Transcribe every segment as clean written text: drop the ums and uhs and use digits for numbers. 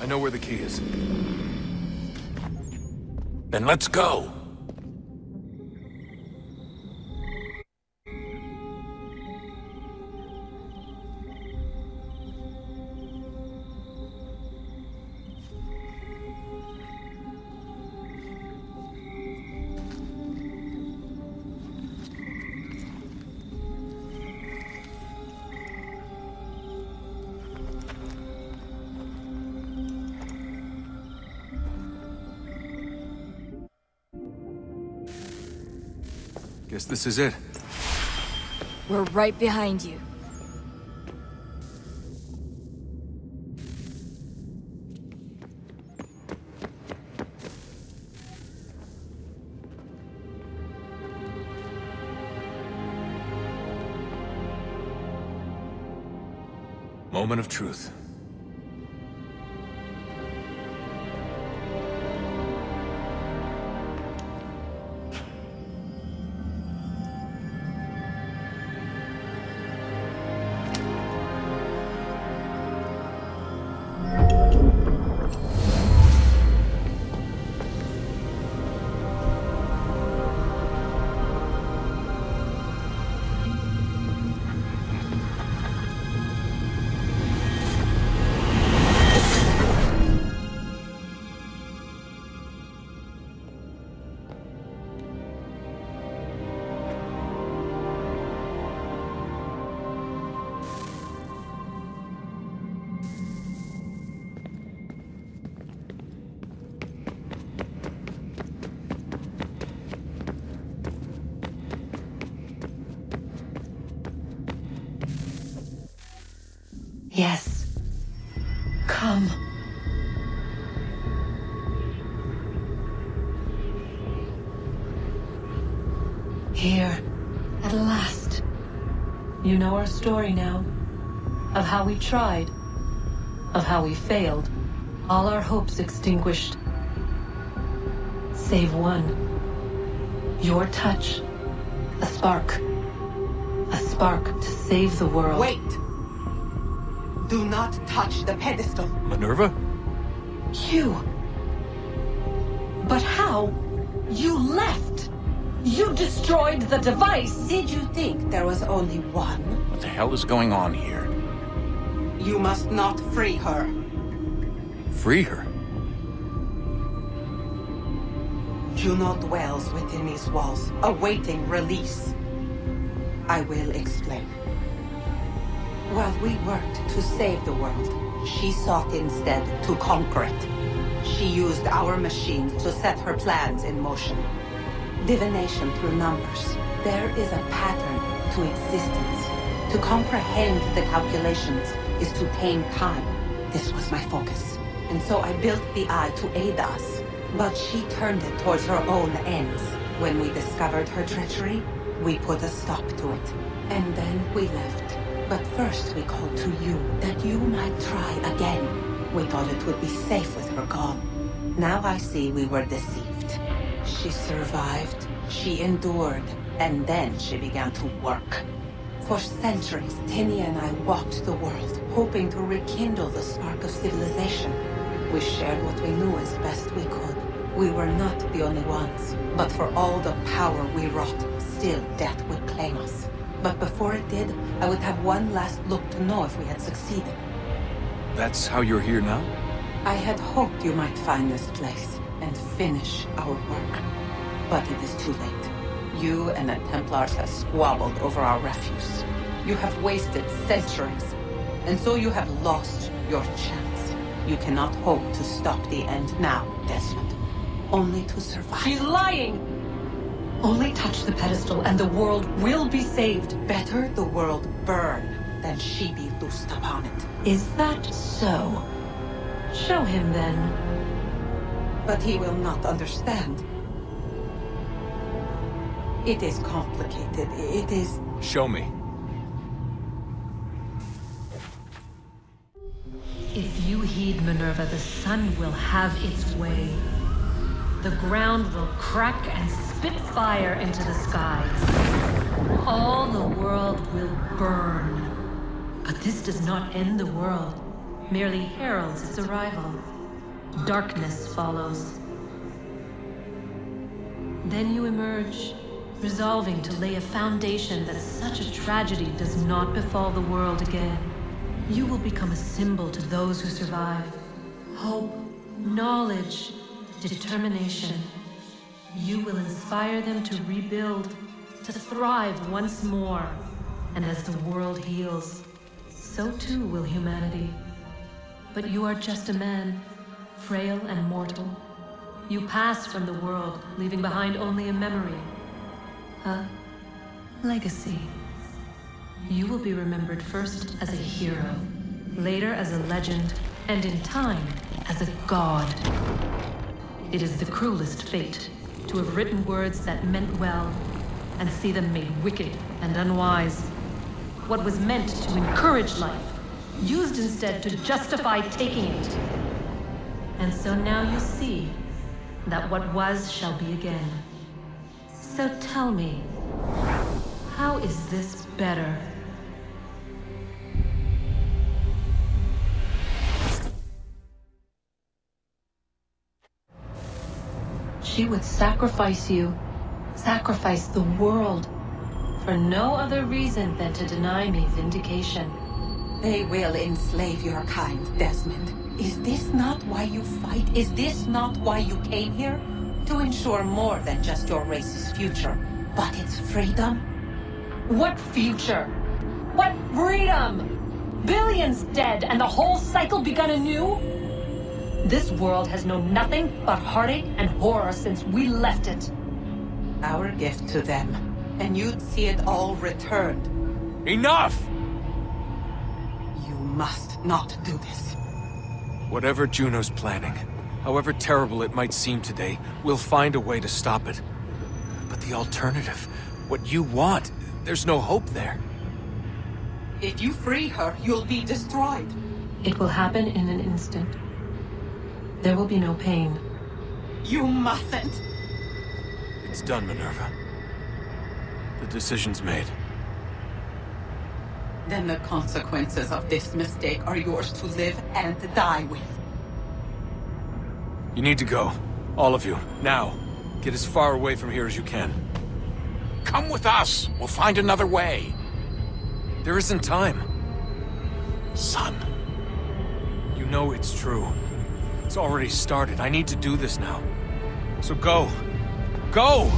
know where the key is. Then let's go! Guess this is it. We're right behind you. Moment of truth. Yes. Come. Here, at last. You know our story now. Of how we tried. Of how we failed. All our hopes extinguished. Save one. Your touch. A spark. A spark to save the world. Wait! Do not touch the pedestal. Minerva? You. But how? You left. You destroyed the device. Did you think there was only one? What the hell is going on here? You must not free her. Free her? Juno dwells within these walls, awaiting release. I will explain. While we worked to save the world, she sought instead to conquer it. She used our machines to set her plans in motion. Divination through numbers. There is a pattern to existence. To comprehend the calculations is to tame time. This was my focus. And so I built the eye to aid us. But she turned it towards her own ends. When we discovered her treachery, we put a stop to it. And then we left. But first we called to you, that you might try again. We thought it would be safe with her gone. Now I see we were deceived. She survived, she endured, and then she began to work. For centuries, Tinia and I walked the world, hoping to rekindle the spark of civilization. We shared what we knew as best we could. We were not the only ones, but for all the power we wrought, still death would claim us. But before it did, I would have one last look to know if we had succeeded. That's how you're here now? I had hoped you might find this place and finish our work. But it is too late. You and the Templars have squabbled over our refuse. You have wasted centuries, and so you have lost your chance. You cannot hope to stop the end now, Desmond. Only to survive. She's lying! Only touch the pedestal and the world will be saved. Better the world burn than she be loosed upon it. Is that so? Show him then. But he will not understand. It is complicated. It is... Show me. If you heed Minerva, the sun will have its way. The ground will crack and spit fire into the skies. All the world will burn. But this does not end the world, merely heralds its arrival. darkness follows. Then you emerge, resolving to lay a foundation that such a tragedy does not befall the world again. You will become a symbol to those who survive. Hope, knowledge, determination. You will inspire them to rebuild, to thrive once more. And as the world heals, so too will humanity. But you are just a man, frail and mortal. You pass from the world, leaving behind only a memory. A legacy. You will be remembered first as a hero, later as a legend, and in time, as a god. It is the cruelest fate to have written words that meant well, and see them made wicked and unwise. What was meant to encourage life, used instead to justify taking it. And so now you see that what was shall be again. So tell me, how is this better? She would sacrifice you, sacrifice the world, for no other reason than to deny me vindication. They will enslave your kind, Desmond. Is this not why you fight? Is this not why you came here? To ensure more than just your race's future, but its freedom? What future? What freedom? Billions dead and the whole cycle begun anew? This world has known nothing but heartache and horror since we left it. Our gift to them, and you'd see it all returned. Enough! You must not do this. Whatever Juno's planning, however terrible it might seem today, we'll find a way to stop it. But the alternative, what you want, there's no hope there. If you free her, you'll be destroyed. It will happen in an instant. There will be no pain. You mustn't. It's done, Minerva. The decision's made. Then the consequences of this mistake are yours to live and die with. You need to go. All of you. Now. Get as far away from here as you can. Come with us! We'll find another way. There isn't time. Son. You know it's true. It's already started. I need to do this now. So go. Go!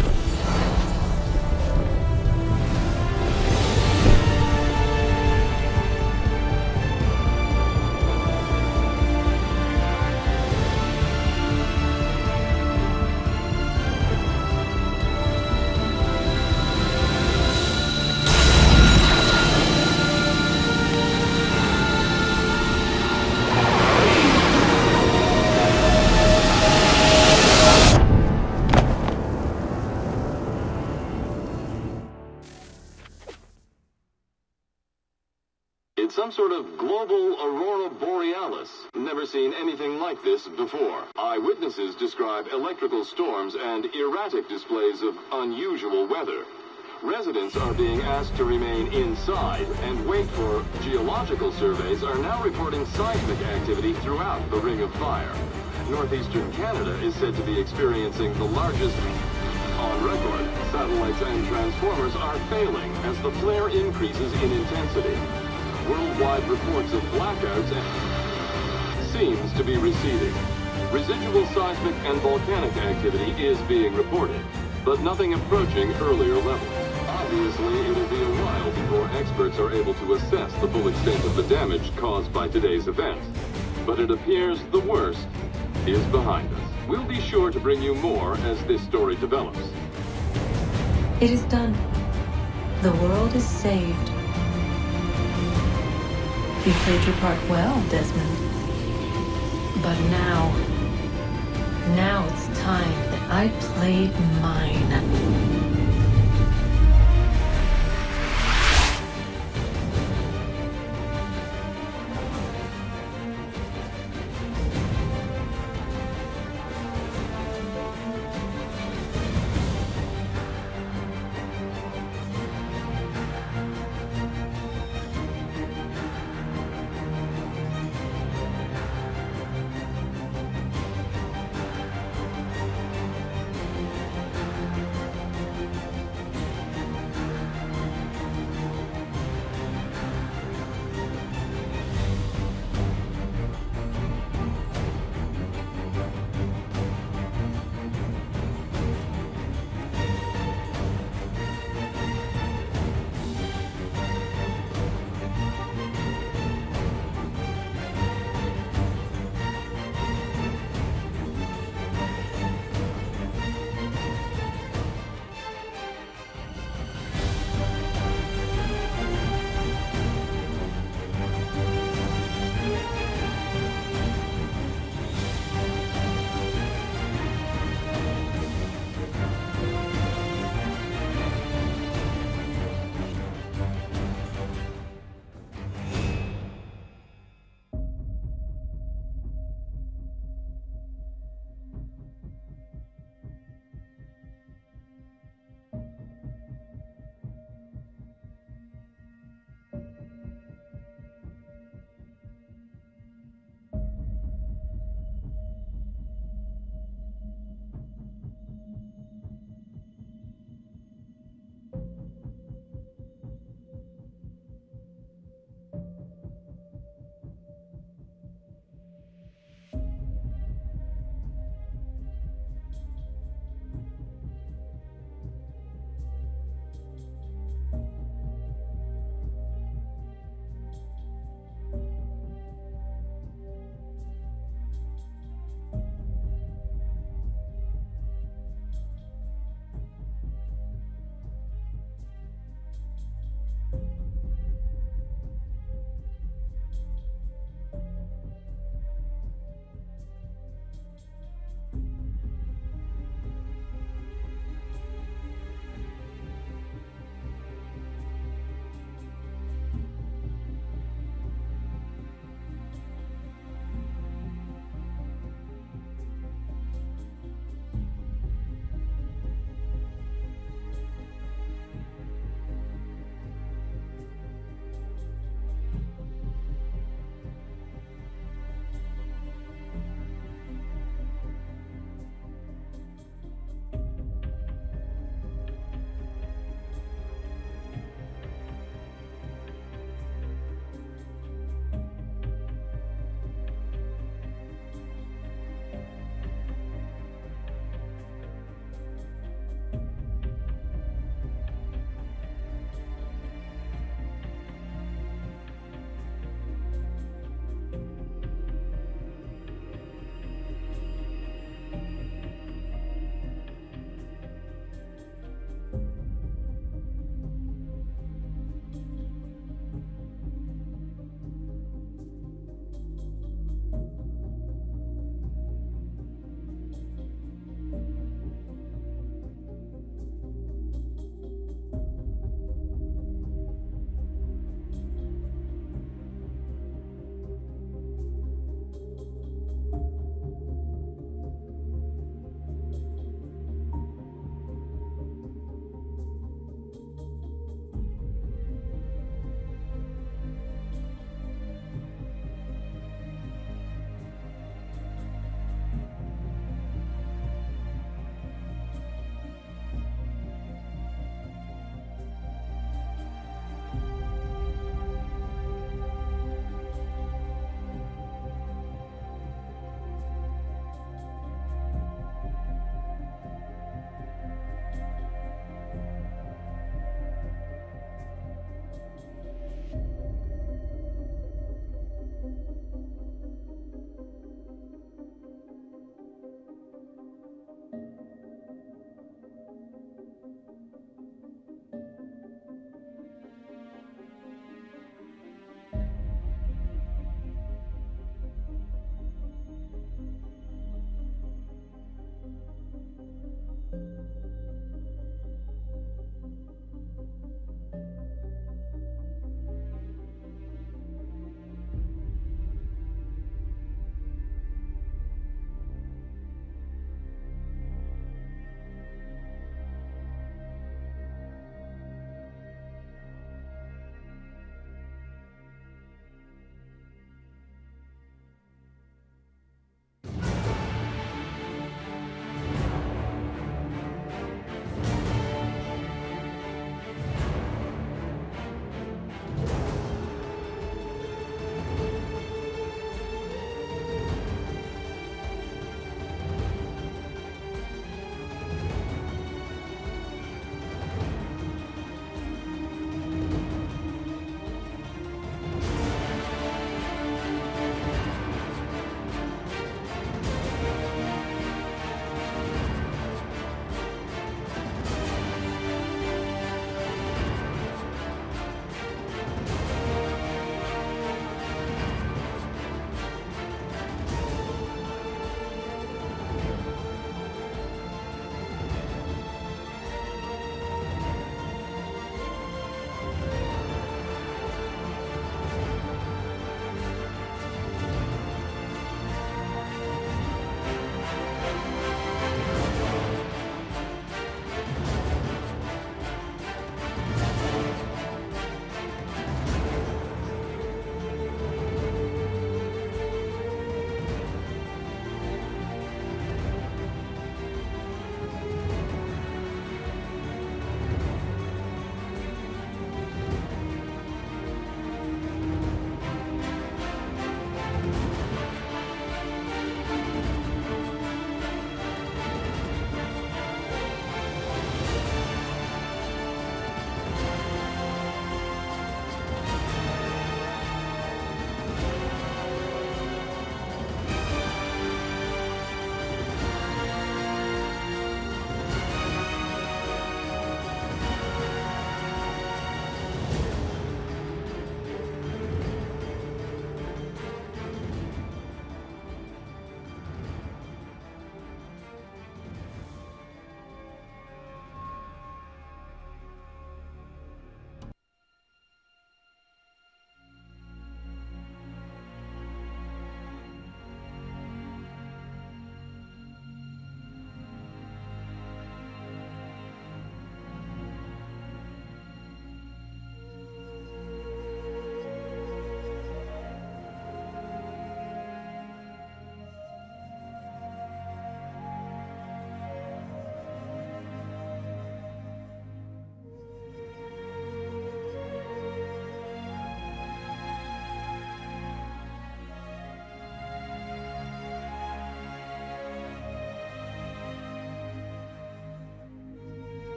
It's some sort of global aurora borealis. Never seen anything like this before. Eyewitnesses describe electrical storms and erratic displays of unusual weather. Residents are being asked to remain inside and wait for geological surveys are now reporting seismic activity throughout the Ring of Fire. Northeastern Canada is said to be experiencing the largest on record. Satellites and transformers are failing as the flare increases in intensity. Worldwide reports of blackouts seems to be receding. Residual seismic and volcanic activity is being reported, but nothing approaching earlier levels. Obviously, it'll be a while before experts are able to assess the full extent of the damage caused by today's event. But it appears the worst is behind us. We'll be sure to bring you more as this story develops. It is done. The world is saved. You played your part well, Desmond. But now it's time that I played mine.